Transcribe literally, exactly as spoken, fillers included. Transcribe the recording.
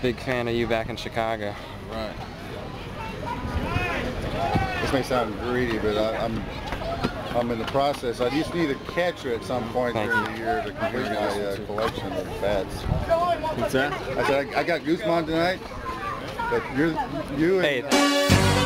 big fan of you back in Chicago. Right. This may sound greedy, but I, I'm I'm in the process. I just need a catcher at some point Thank during you. the year to complete my uh, collection of bats. What's that? I said I, I got Guzman tonight, but you're you and. Hey.